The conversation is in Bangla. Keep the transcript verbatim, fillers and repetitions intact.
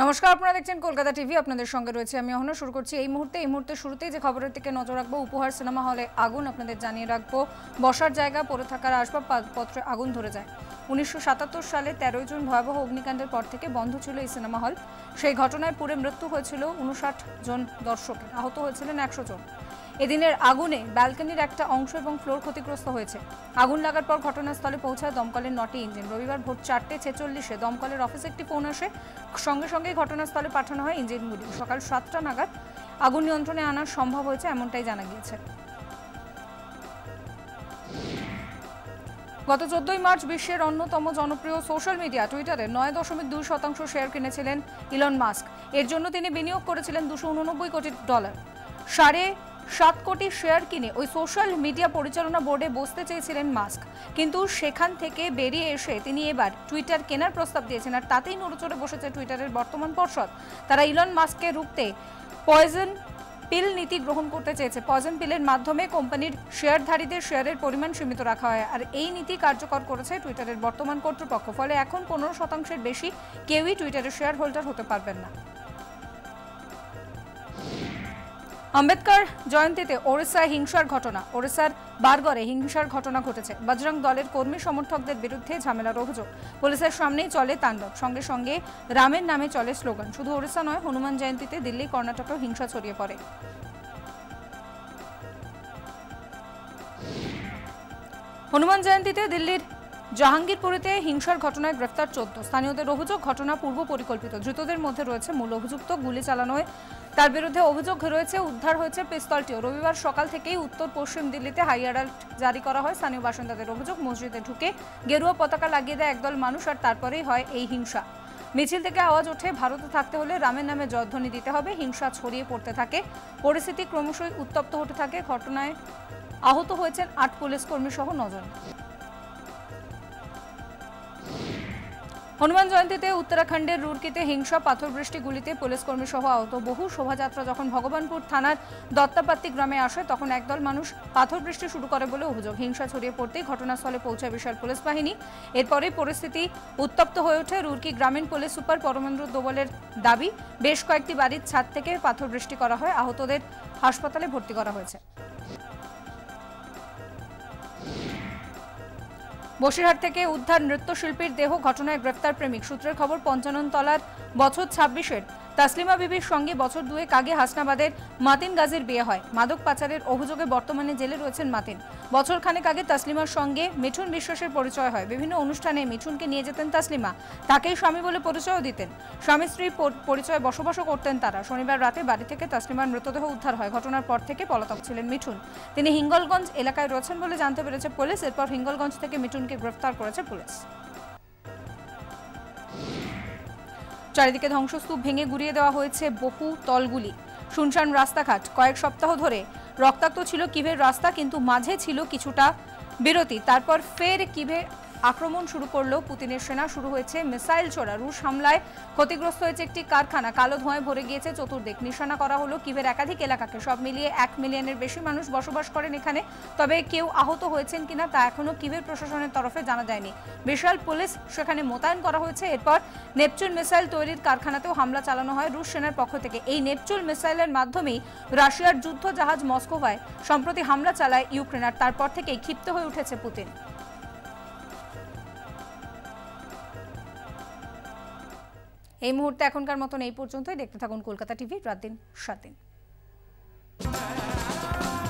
নমস্কার, আপনারা দেখছেন কলকাতা টিভি। আপনাদের সঙ্গে রয়েছে আমি অহনা। শুরু করছি এই মুহূর্তে এই মুহূর্তে শুরুতেই যে খবরের দিকে নজর রাখবো। উপহার সিনেমা হলে আগুন, আপনাদের জানিয়ে রাখবো বসার জায়গা পড়ে থাকার আসবাবপত্রে আগুন ধরে যায়। উনিশশো সাতাত্তর সালে তেরোই জুন ভয়াবহ অগ্নিকাণ্ডের পর থেকে বন্ধ ছিল এই সিনেমা হল। সেই ঘটনায় পুড়ে মৃত্যু হয়েছিল উনষাট জন দর্শকের, আহত হয়েছিলেন একশো জন। এদিনের আগুনে ব্যালকনির একটা অংশ এবং ফ্লোর ক্ষতিগ্রস্ত হয়েছে। আগুন লাগার পর ঘটনাস্থলে পৌঁছায় দমকলের নটি ইঞ্জিন। রবিবার ভোর চারটে ছেচল্লিশে দমকলের অফিসে একটি ফোন আসে, সঙ্গে সঙ্গে ঘটনাস্থলে পাঠানো হয় ইঞ্জিনগুলি। সকাল সাতটা নাগাদ আগুন নিয়ন্ত্রণে আনা সম্ভব হয়েছে, এমনটাই জানা গিয়েছে। গত চোদ্দই মার্চ বিশ্বের অন্যতম জনপ্রিয় সোশ্যাল মিডিয়া টুইটারে নয় দশমিক দুই শতাংশ শেয়ার কিনেছিলেন ইলন মাস্ক। এর জন্য তিনি বিনিয়োগ করেছিলেন দুশো উননব্বই কোটি ডলার। সাড়ে সাত কোটি শেয়ার কিনে ওই সোশ্যাল মিডিয়া পরিচালনা বোর্ডে বসতে চেয়েছিলেন মাস্ক, কিন্তু সেখান থেকে বেরিয়ে এসে তিনি এবার টুইটার কেনার প্রস্তাব দিয়েছেন। আর তাতেই নড়েচড়ে বসেছে টুইটারের বর্তমান পর্ষদ। তারা ইলন মাস্ককে রুখতে পয়জন পিল নীতি গ্রহণ করতে চেয়েছে। পয়জন পিলের মাধ্যমে কোম্পানির শেয়ারধারীদের শেয়ারের পরিমাণ সীমিত রাখা হয়, আর এই নীতি কার্যকর করেছে টুইটারের বর্তমান কর্তৃপক্ষ। ফলে এখন পনেরো শতাংশের বেশি কেউই টুইটারের শেয়ার হোল্ডার হতে পারবেন না। আম্বেদকর জয়ন্তীতে ওড়িশায় হিংসার ঘটনা। ওড়িশার বারগড়ে হিংসার ঘটনা ঘটেছে। বজরং দলের কর্মী সমর্থকদের বিরুদ্ধে ঝামেলার অভিযোগ। পুলিশের সামনেই চলে তাণ্ডব, সঙ্গে সঙ্গে রামের নামে চলে স্লোগান। শুধু ওড়িশা নয়, হনুমান জয়ন্তীতে দিল্লি, কর্ণাটকেও হিংসা ছড়িয়ে পড়ে। হনুমান জয়ন্তীতে দিল্লির জাহাঙ্গীরপুরেতে হিংসার ঘটনায় গ্রেফতার চোদ্দ। স্থানীয়দের অভিযোগ, ঘটনা পূর্ব পরিকল্পিত। ধৃতদের মধ্যে রয়েছে মূল অভিযুক্ত। গুলি চালানোয় তার বিরুদ্ধে অভিযোগ রয়েছে। উদ্ধার হয়েছে পিস্তলটিও। রবিবার সকাল থেকেই উত্তর পশ্চিম দিল্লিতে হাই অ্যালার্ট জারি করা হয়। স্থানীয় বাসিন্দাদের অভিযোগ, মসজিদে ঢুকে গেরুয়া পতাকা লাগিয়ে দেয় একদল মানুষ, আর তারপরেই হয় এই হিংসা। মিছিল থেকে আওয়াজ ওঠে, ভারতে থাকতে হলে রামের নামে জয়ধ্বনি দিতে হবে। হিংসা ছড়িয়ে পড়তে থাকে, পরিস্থিতি ক্রমশই উত্তপ্ত হতে থাকে। ঘটনায় আহত হয়েছেন আট পুলিশ কর্মী সহ নজন। হনুমান জয়ন্তীতে উত্তরাখণ্ডের রুরকিতে হিংসা, পাথর বৃষ্টি, গুলিতে পুলিশ কর্মী সহ আহত বহু। শোভাযাত্রা যখন ভগবানপুর থানার দত্তাপাত্তি গ্রামে আসে, তখন একদল মানুষ পাথর বৃষ্টি শুরু করে বলে অভিযোগ। হিংসা ছড়িয়ে পড়তেই ঘটনাস্থলে পৌঁছায় বিশাল পুলিশ বাহিনী। এরপরেই পরিস্থিতি উত্তপ্ত হয়ে ওঠে। রুরকি গ্রামীণ পুলিশ সুপার পরমেন্দ্র দোবলের দাবি, বেশ কয়েকটি বাড়ির ছাদ থেকে পাথর বৃষ্টি করা হয়। আহতদের হাসপাতালে ভর্তি করা হয়েছে। বসিরহাট থেকে উদ্ধার নৃত্যশিল্পীর দেহ। ঘটনায় গ্রেফতার প্রেমিক। সূত্রের খবর, পঞ্চানন তলার বছর ছাব্বিশের তাসলিমা বিবির সঙ্গে বছর দুয়েক আগে হাসনাবাদের মাতিন গাজীর বিয়ে হয়। মাদক পাচারের অভিযোগে বর্তমানে জেলে রয়েছেন মাতিন। বছর খানেক আগে তাসলিমার সঙ্গে মিঠুন বিশ্বাসের পরিচয় হয়। বিভিন্ন অনুষ্ঠানে মিঠুনকে নিয়ে যেতেন তাসলিমা, তাকেই স্বামী বলে পরিচয়ও দিতেন। স্বামী স্ত্রী পরিচয়ে বসবাসও করতেন তারা। শনিবার রাতে বাড়ি থেকে তাসলিমার মৃতদেহ উদ্ধার হয়। ঘটনার পর থেকে পলাতক ছিলেন মিঠুন। তিনি হিঙ্গলগঞ্জ এলাকায় রয়েছেন বলে জানতে পেরেছে পুলিশ। এরপর হিঙ্গলগঞ্জ থেকে মিঠুনকে গ্রেফতার করেছে পুলিশ। চারিদিকে ধ্বংসস্তূপ ভেঙে গুড়িয়ে দেওয়া হয়েছে বহু তলগুলি। শুনশান রাস্তাঘাট। কয়েক সপ্তাহ ধরে রক্তাক্ত ছিল কিভের রাস্তা, কিন্তু মাঝে ছিল কিছুটা বিরতি। তারপর ফের কিভে আক্রমণ শুরু করলো পুতিনের সেনা। শুরু হয়েছে মিসাইল ছোড়া। রুশ হামলায় ক্ষতিগ্রস্ত হয়েছে একটি কারখানা। কালো ধোঁয়ায় ভরে গিয়েছে চতুর্দিক। নিশানা করা হলো কিভের একাধিক এলাকাকে। সব মিলিয়ে এক মিলিয়নের বেশি মানুষ বসবাস করেন এখানে। তবে কেউ আহত হয়েছেন কিনা তা এখনো কিভের প্রশাসনের তরফে জানা যায়নি। বিশাল পুলিশ সেখানে মোতায়েন করা হয়েছে। এরপর নেপচুন মিসাইল তৈরির কারখানাতেও হামলা চালানো হয় রুশ সেনার পক্ষ থেকে। এই নেপচুন মিসাইলের মাধ্যমেই রাশিয়ার যুদ্ধ জাহাজ মস্কোভায় সম্প্রতি হামলা চালায় ইউক্রেন। আর তারপর থেকেই ক্ষিপ্ত হয়ে উঠেছে পুতিন। এই মুহূর্তে এখনকার মতন এই পর্যন্তই। দেখতে থাকুন কলকাতা টিভি, রাত দিন সাত দিন।